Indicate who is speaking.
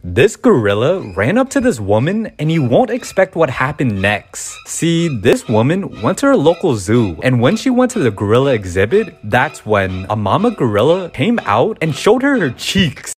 Speaker 1: This gorilla ran up to this woman and you won't expect what happened next. See, this woman went to her local zoo, and when she went to the gorilla exhibit, that's when a mama gorilla came out and showed her cheeks.